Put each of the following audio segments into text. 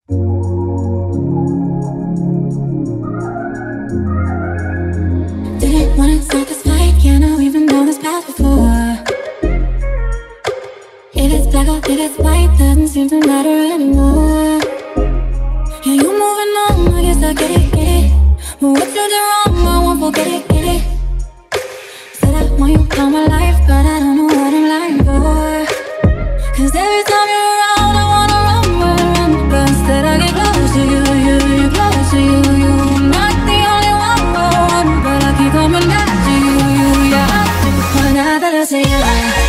Didn't wanna start this fight, yeah, no, even though this path before. If it's black or if it's white, doesn't seem to matter anymore. Yeah, you moving on, I guess I get it. But what you did wrong, I won't forget it. Said I want you all my life, but I don't know what I'm lying for. Cause every time you're around, I wanna run, but instead I get close to you, close to you. I'm not the only one, but I keep coming back to you, yeah. But now that I say it,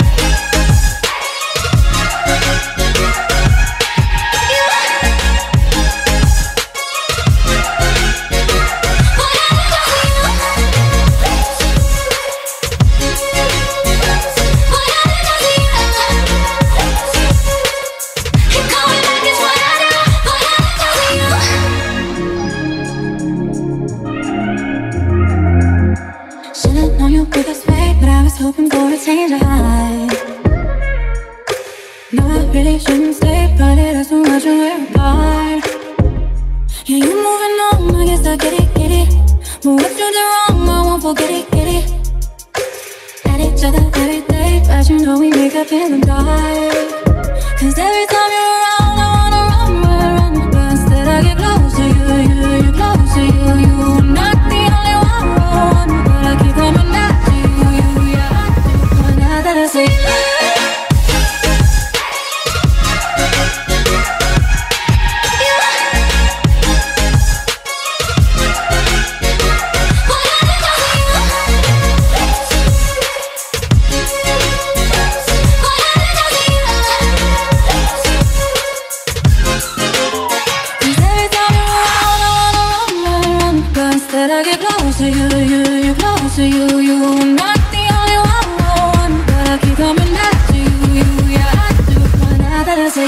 hoping for a change of height. No, I really shouldn't stay, but it hurts so much when we're apart. Yeah, you moving on, I guess I get it. But what you did wrong, I won't forget it. At each other every day, but you know we make up in the dark. Cause every time you're around, I wanna run, but instead I get close to you, close to you. I'm not the only one, but I keep coming back to you, yeah. But now that I say I get close to you, close to you. I'm not the only one, but I keep coming back to you, yeah, I do. But now that I say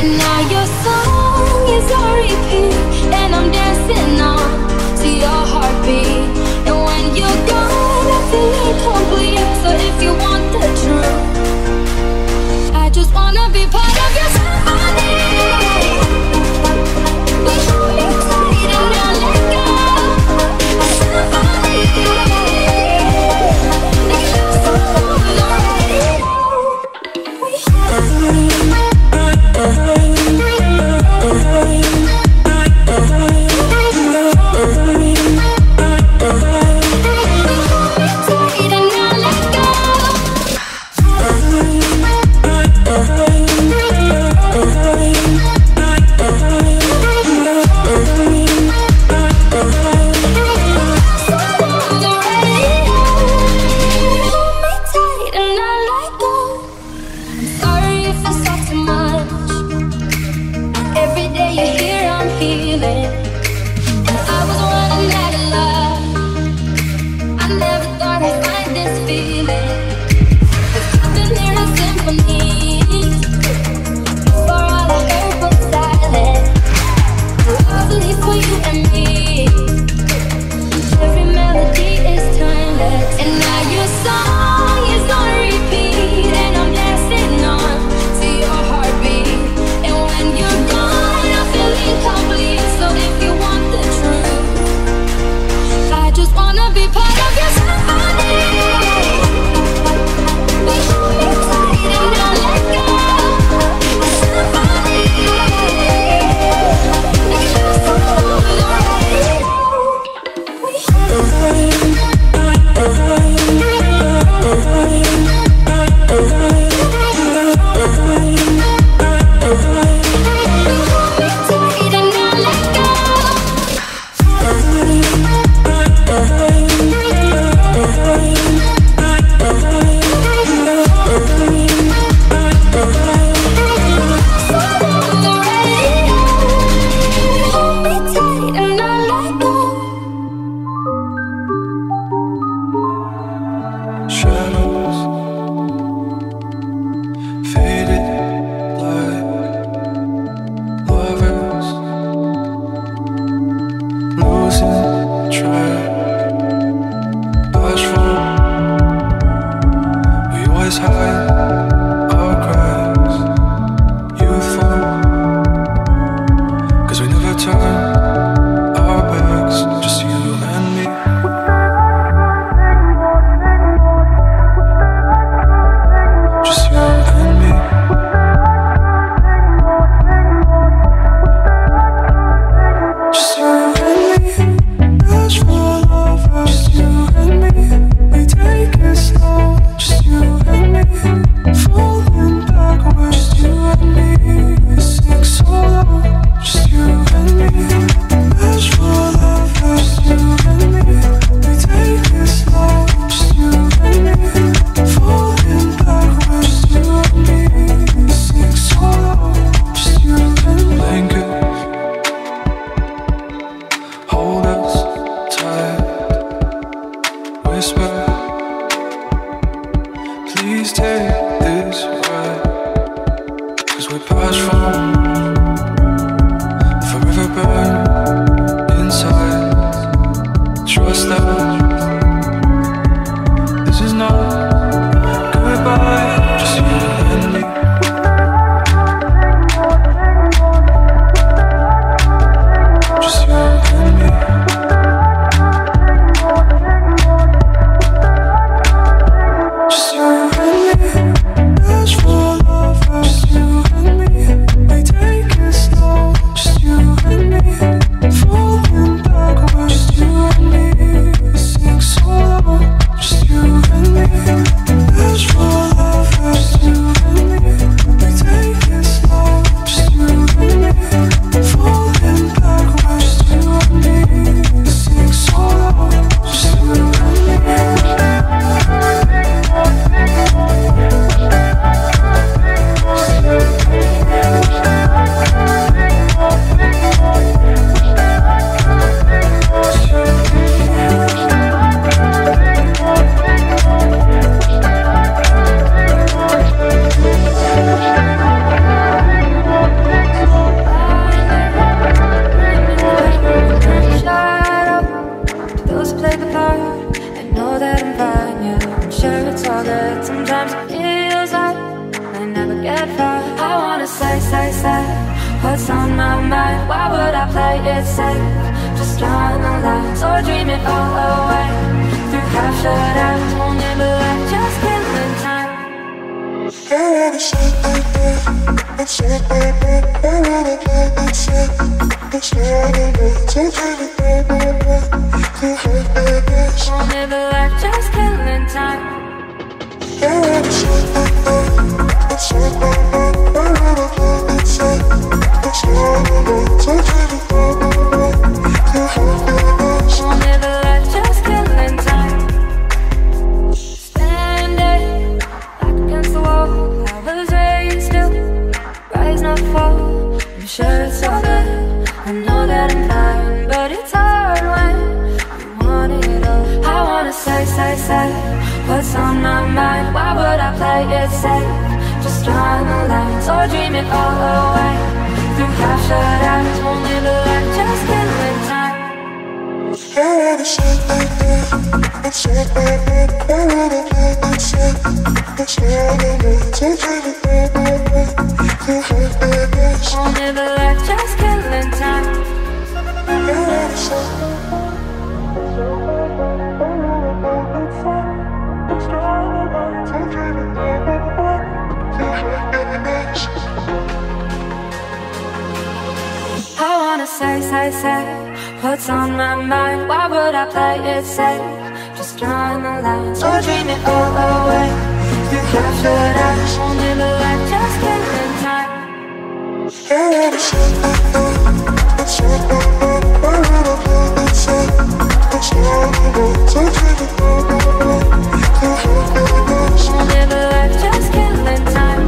now your song is on repeat, and I'm dancing on to your heartbeat. And when you're gone, I feel incomplete. So if you want the truth, I just wanna be part of your symphony. But hold me tight and not let go. A symphony. It's just so already. Just you and me. sometimes it feels like I never get far. I wanna say what's on my mind. Why would I play it safe? Just drawing the lines or dream it all away. Through half shut eyes, won't never let just killing time. I wanna say it's so baby. I wanna play it safe. It's not enough to dream it all away. Through half shut eyes, won't never let just killing time. I wanna say it's so baby. I wanna play it safe. It's not enough to dream it all away. Through half shut eyes, won't never let just killing time. Standing back against the wall, I was raised still, rise not fall. I'm sure it's all good, I know that I'm fine, but it's hard when you want it all. I wanna say what's on my mind. Why would I play it safe? Just drawing the lines or dream it all away. Through half shut eyes, won't never let just killing time. I wanna say it's so baby. I wanna play it safe. It's not enough to dream it all away. Through half shut eyes, won't never let just killing time. I wanna say it's not enough to dream it all away. Through half shut eyes. I wanna say what's on my mind. Why would I play it safe? Just drawing the lines or dream it all away. Through half shut eyes, won't never let just killing time. I wanna say it's so baby. I wanna play it safe. It's not enough to dream it all away. Through half shut eyes, won't never let just killing time.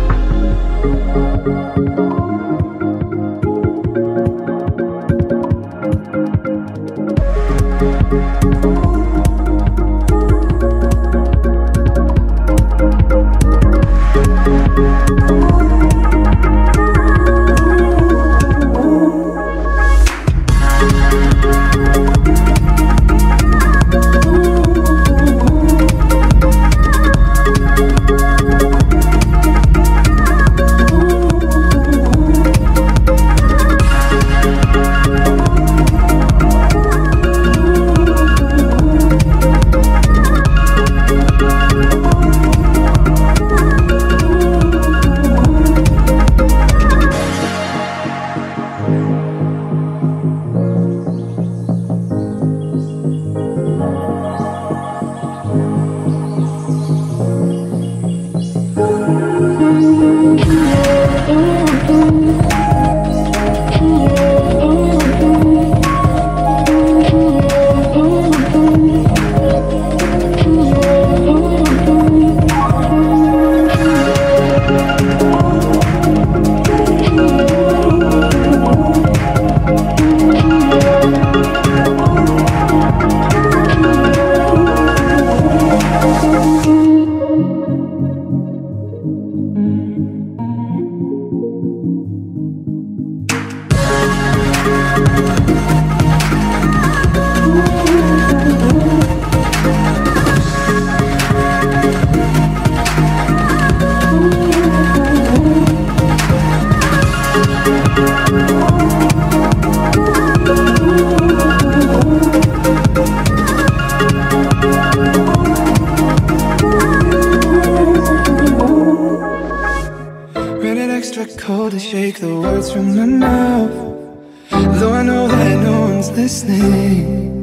cold to shake the words from my mouth, though I know that no one's listening.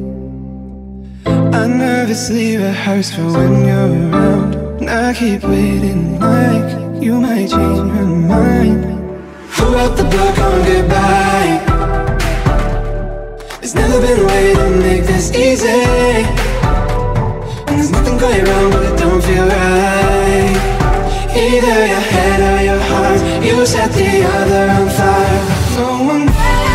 I nervously rehearse for when you're around, and I keep waiting like you might change your mind. Who wrote the book on goodbye? There's never been a way to make this easy, and there's nothing going wrong, but it don't feel right. Either your head or your heart, you set the other on fire. No one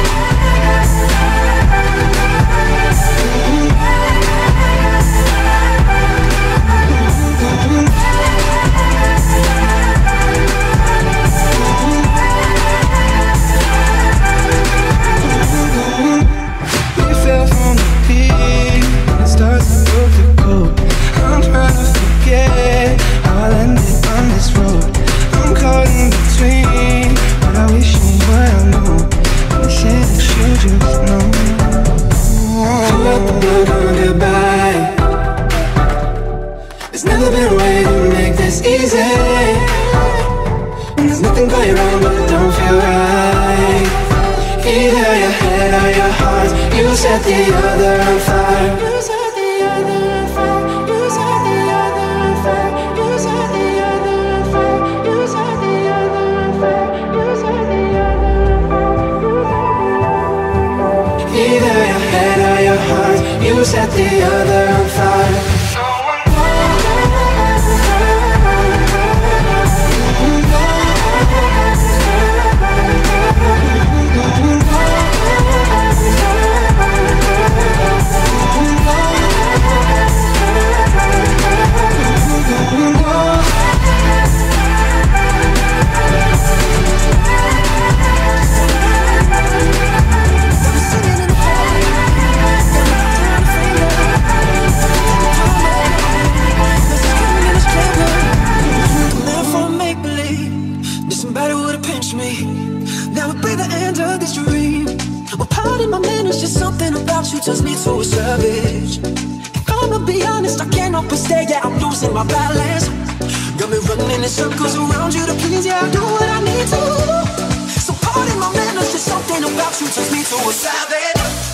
we fell from the peak, and it starts to look cold. I'm trying to forget, I'll end There's never been a way to make this easy. And there's nothing going wrong, but it don't feel right. Either your head or your heart, you set the other on fire. You set the other on fire. You set the other on fire. You set the other on fire. You set the other on fire. You set the other on fire. Either your head or your heart, you set the other on fire. Turns me to a savage. If I'ma be honest, I can't help but stay. Yeah, I'm losing my balance. Got me running in circles around you to please. Yeah, I do what I need to. So pardon my manners, just something about you turns me to a savage.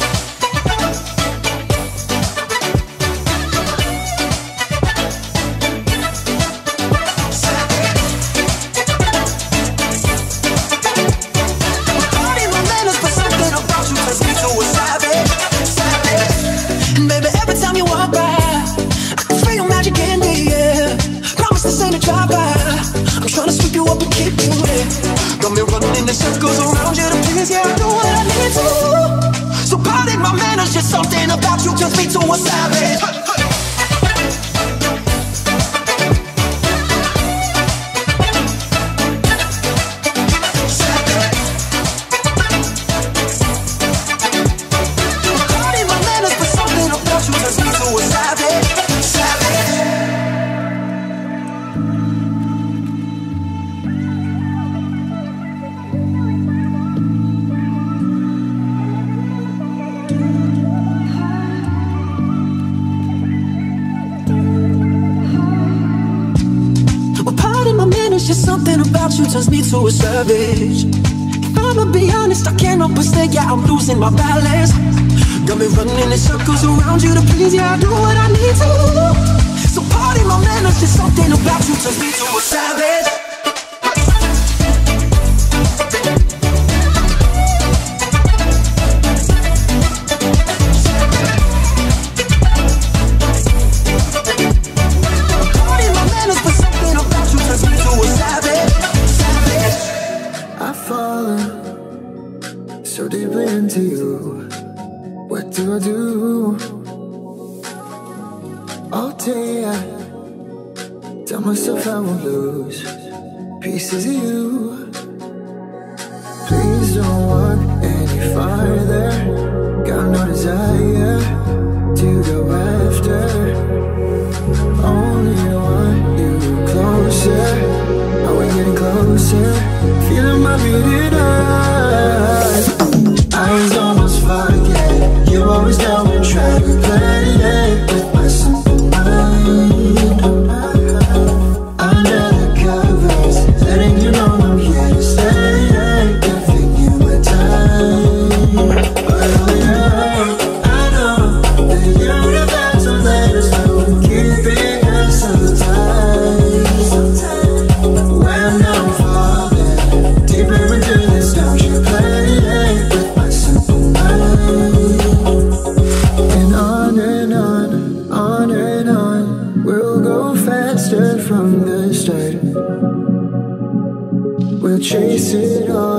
Circles around you to please, yeah, I do what I need to. So pardon my manners, just something about you turns me to a savage. Pardon my manners, but something about you turns me to a savage. Just something about you turns me to a savage. If I'ma be honest, I can't help but stay. Yeah, I'm losing my balance. Got me running in circles around you to please. Yeah, I do what I need to. So pardon my manners, just something about you turns me to a savage. So deeply into you, what do I do? All day I tell myself I won't lose pieces of you. Please don't walk any farther. Got no desire to go after. Only want you closer. Are we getting closer? Feeling my beating heart. Eyes almost forget. You always down and try to play it with my simple mind. Under the covers, letting you know I'm here to stay. Giving you my time. But oh yeah, I know the universe will let us know. Keeping us sometimes. When I'm falling deeper into this, don't you play it with my simple mind. And on and on, on and on, we'll go faster from the start. We'll chase it all,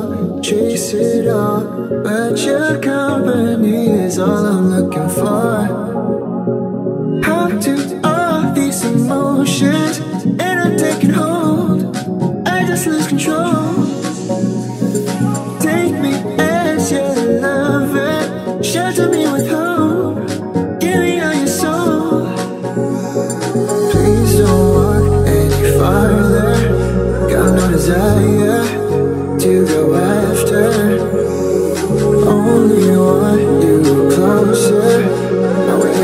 but your company is all I'm looking for. How do all these emotions end up taking hold? I just lose control. Take me as your lover, shelter me with hope, give me all your soul. Please don't walk any farther. Got no desire to go after. Only want you closer. Are we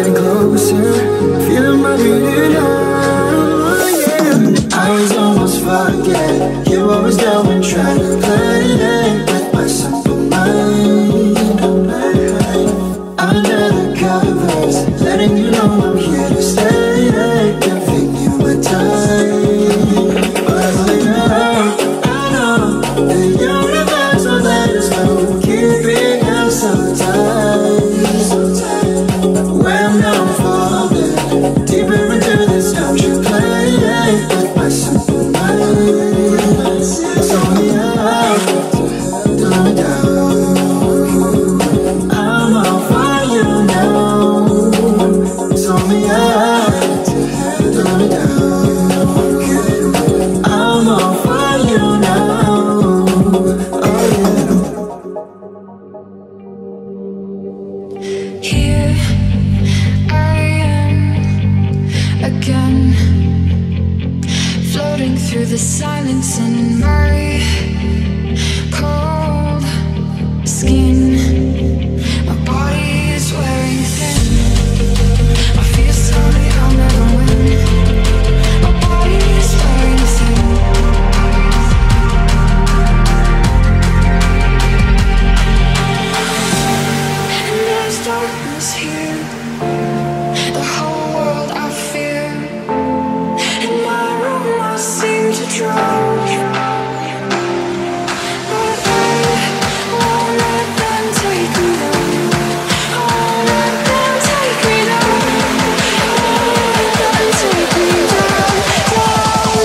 the silence in my cold skin. My body is wearing thin. I feel sorry, I'll never win. My body is wearing thin. And there's darkness here. The whole world I fear. In my room I seem to drown. But I won't let them take me down. I won't let them take me down. I won't let them take me down, down,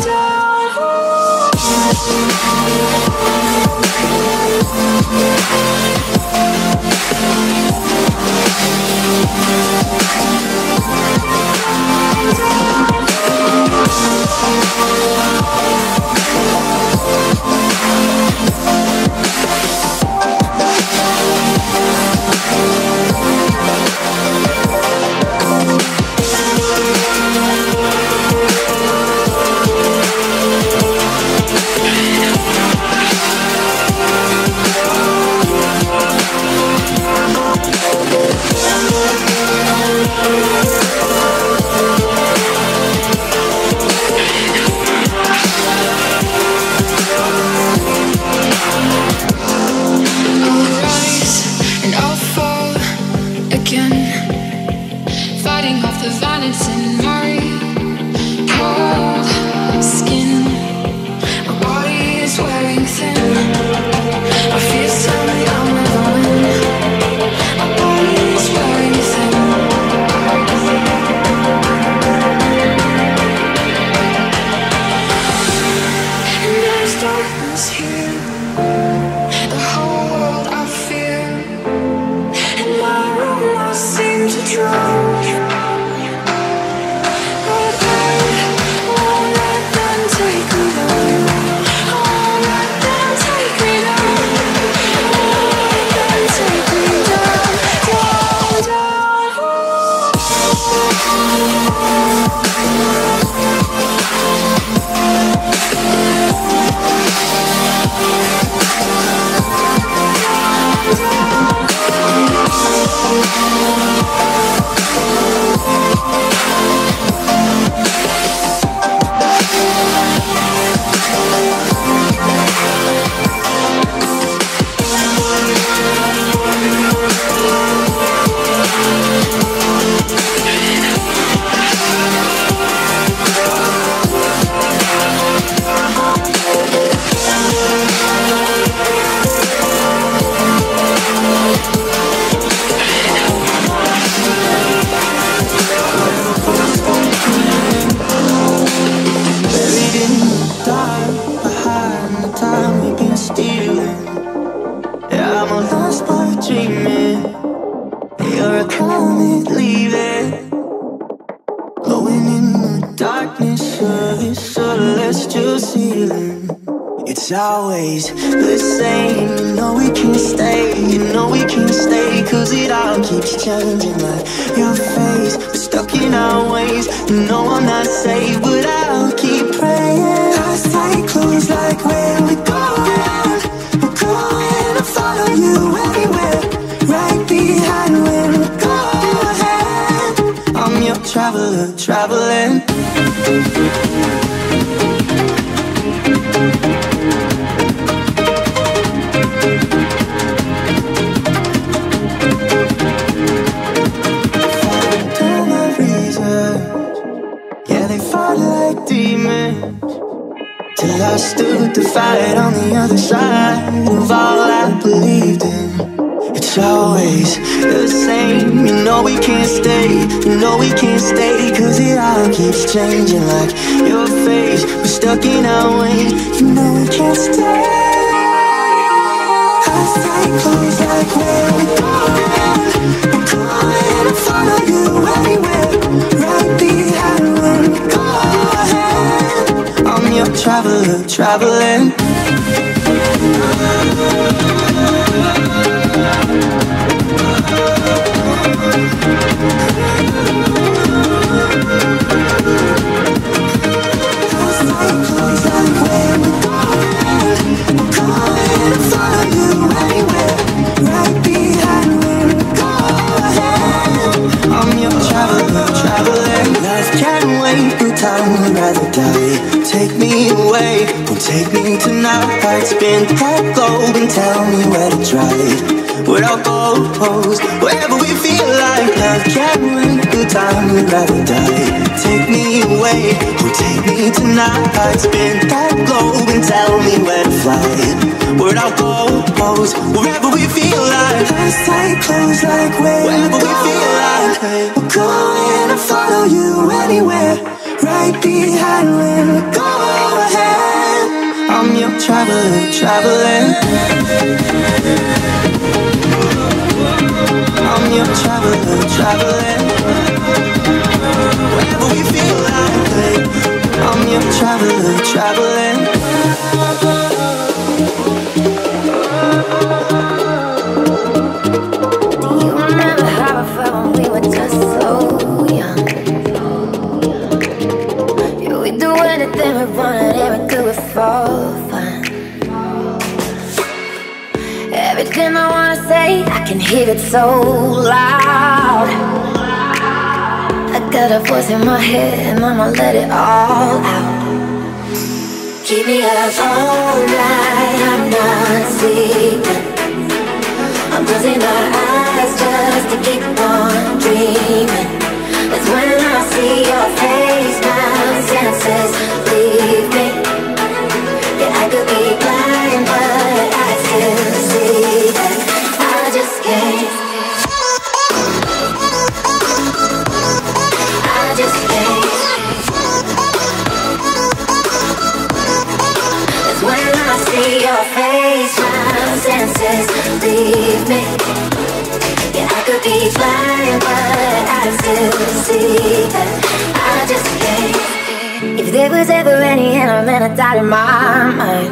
It's always the same. You know we can't stay. You know we can't stay. Cause it all keeps changing. Like your face, we're stuck in our ways. You know I'm not safe, but I'll keep praying. Eyes tight, closed, like where we going? We're going to follow you anywhere. Right behind when we go ahead. I'm your traveler, traveling. Till I stood to fight on the other side of all I believed in. It's always the same. You know we can't stay. You know we can't stay. Cause it all keeps changing. Like your face, we're stuck in our ways. You know we can't stay. Eyes tight, closed, like where we going? We're going to follow you anywhere. Right behind when we go ahead. I'm your traveler, traveling. Close like time I'd rather die. Take me away, don't take me tonight. Spin that globe and tell me where to drive. Without goalposts, wherever we feel like. I can't wait, good time I'd rather die. Take me away, don't take me tonight. Spin that globe and tell me where to fly. Without goalposts, wherever we feel like. Let's take close like wherever we feel like. We're going to follow you anywhere, right behind when we go ahead. I'm your traveler, traveling. I'm your traveler, traveling. Wherever we feel like. I'm your traveler, traveling. Do you remember how it felt when we were just so young? Yeah, we do anything we wanted and we do it for fun. Everything I wanna say, I can hear it so loud. I got a voice in my head and I'ma let it all out. Keep me up all night, I'm not sleeping. I'm closing my eyes just to keep on dreaming. That's when I see your face, my senses leave me. Yeah, I could be blind, but I still see that. I just can't. I just can't. That's when I see your face, my senses leave me. Yeah, I could be blind, but I still see that. I just can't. If there was ever any element of doubt in my mind,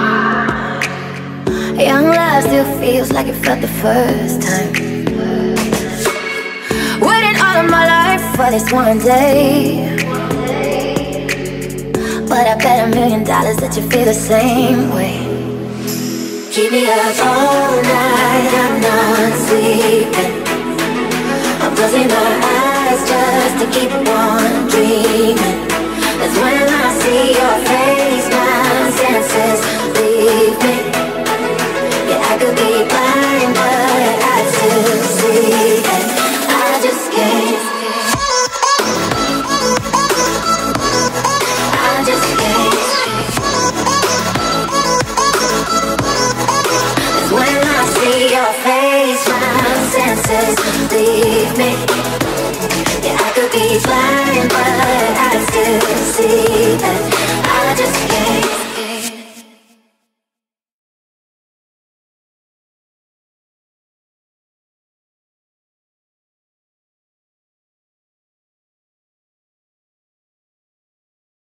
young love still feels like it felt the first time. Waiting all of my life for this one day, but I bet $1 million that you feel the same way. Keep me up all night, I'm not sleeping. I'm closing my eyes just to keep on dreaming.